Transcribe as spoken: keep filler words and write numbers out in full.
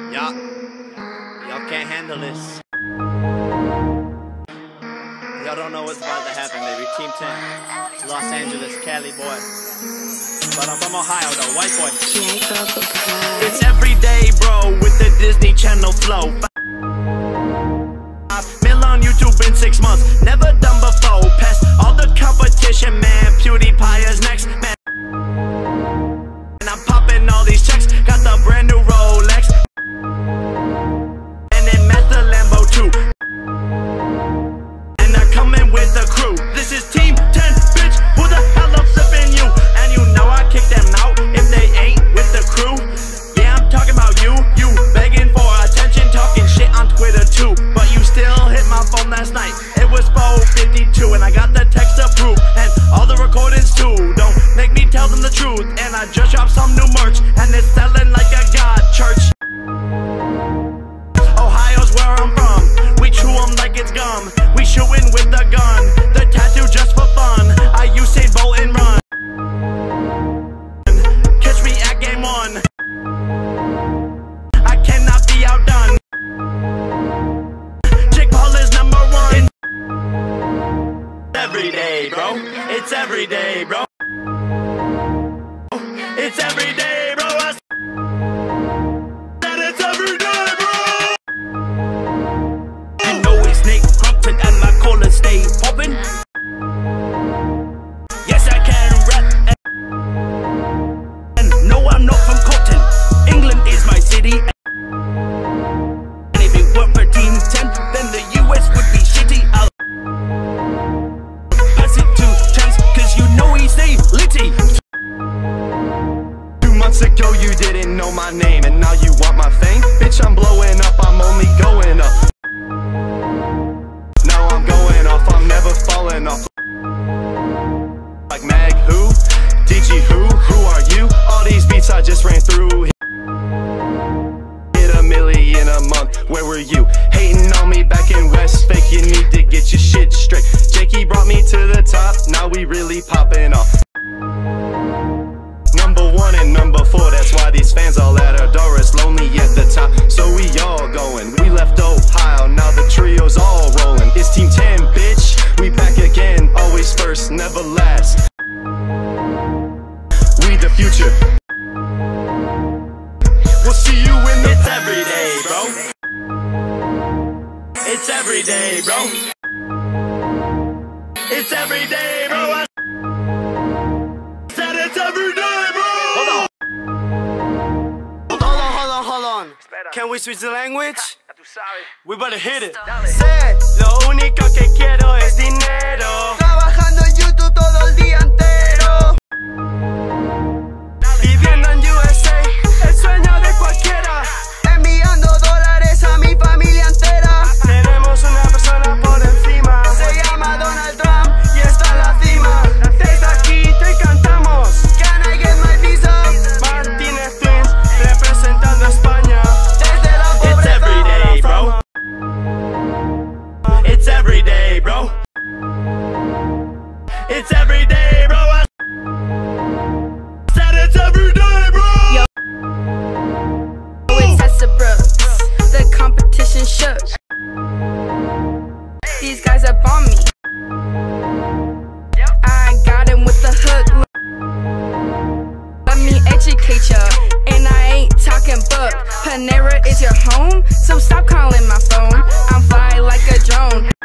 Y'all, y'all can't handle this. Y'all don't know what's about to happen, baby. Team ten, Los Angeles, Cali boy. But I'm from Ohio, though, white boy. It's every day, bro, with the Disney Channel flow. Mil on YouTube in six months, never done before. Past all the competition, man. PewDiePie is next, man. And I'm popping all these checks. Got the brand new Rolex. And then met the Lambo too. And they're coming with the crew. This is Team ten, bitch. Who the hell I'm flipping you? And you know I kick them out if they ain't with the crew. Yeah, I'm talking about you. You begging for attention, talking shit on Twitter too. But you still hit my phone last night. It was four fifty-two and I got the text approved. And all the recordings too. Don't make me tell them the truth. And I just dropped some new merch and it's selling like a god church. Ohio's where I'm from. We chew them like it's gum. We shooting with the gun. The tattoo just for fun. I Usain Bolt and run. Catch me at game one. I cannot be outdone. Jake Paul is number one. Every day, bro. It's every day, bro. It's every day, bro. I said it's every day, bro. You know it's Nick Crumpton and my cola stay poppin'. Yes, I can rap. And no, I'm not from Compton. England is my city. And if it weren't for Team ten, then the U S would be shitty. I'll pass it to Chance, cause you know he stay litty. Two months ago you didn't know my name, and now you want my fame? Bitch, I'm blowing up, I'm only going up. Now I'm going off, I'm never falling off. Like Mag who? D G who? Who are you? All these beats I just ran through. Hit a million a month, where were you? Hating on me back in West Fake, you need to get your shit straight. Jakey brought me to the top, now we really popping off. Number one and number four, that's why these fans all at our door. It's lonely at the top, so we all going. We left Ohio, now the trio's all rolling. It's Team ten, bitch, we back again. Always first, never last. We the future. We'll see you in the. It's every day, bro. It's every day, bro. It's every day, bro. I said it's every day, bro. Hold on. Hold on, hold on, hold on. Can we switch the language? We better hit it. Sé, lo único que quiero es dinero. Trabajando en YouTube todo el día entero. Viviendo en U S A, el sueño de cualquiera. Enviando dólares a mi familia entera. Tenemos una persona por encima. Se llama Donald Trump y está en la cima. Desde aquí te cantamos. Can I get my visa? Martínez Twins representando a España. Desde la pobreza. It's every day, bro. It's every day, bro. It's every day, bro. I said it's every day, bro. Yo, it's Tessa Brooks. The competition shook. These guys up on me. I got him with the hook. Let me educate ya, and I ain't talking book. Panera is your home, so stop calling my phone. I'm fly like a drone.